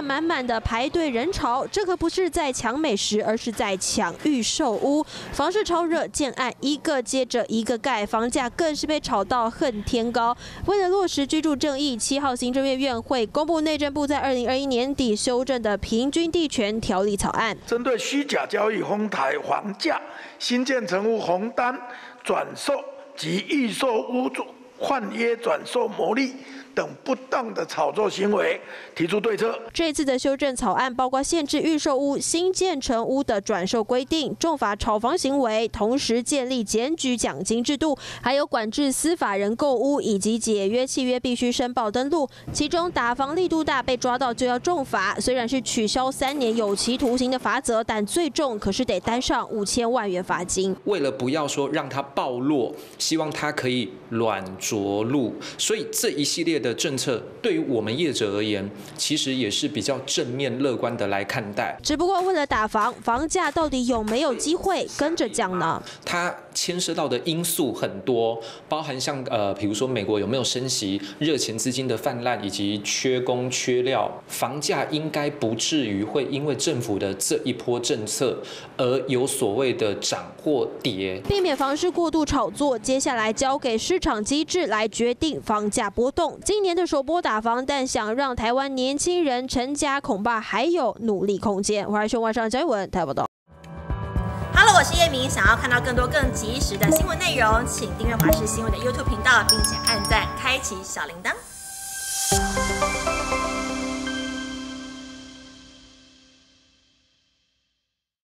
满满的排队人潮，这可不是在抢美食，而是在抢预售屋。房市超热，建案一个接着一个盖，房价更是被炒到恨天高。为了落实居住正义，7号行政院院会公布内政部在2021年底修正的平均地权条例草案， 针对虚假交易哄抬房价、新建成屋红单转售及预售屋换约转售牟利等不当的炒作行为，提出对策。 这次的修正草案包括限制预售屋、新建成屋的转售规定，重罚炒房行为，同时建立检举奖金制度，还有管制司法人购屋以及解约契约必须申报登录。其中打房力度大，被抓到就要重罚。虽然是取消3年有期徒刑的罚则，但最重可是得担上5000万元罚金。 为了不要说让它暴落，希望它可以软着陆，所以这一系列的政策对于我们业者而言，其实也是比较正面乐观的来看待。 只不过为了打房，房价到底有没有机会跟着降呢？ 它牵涉到的因素很多，包含像比如说美国有没有升息、热钱资金的泛滥以及缺工缺料，房价应该不至于会因为政府的这一波政策而有所谓的涨或跌。 避免房市过度炒作，接下来交给市场机制来决定房价波动。今年的首波打房，但想让台湾年轻人成家，恐怕还有努力空间。华视晚上张一文台报道。 Hello， 我是叶明。想要看到更多更及时的新闻内容，请订阅华视新闻的 YouTube 频道，并且按赞、开启小铃铛。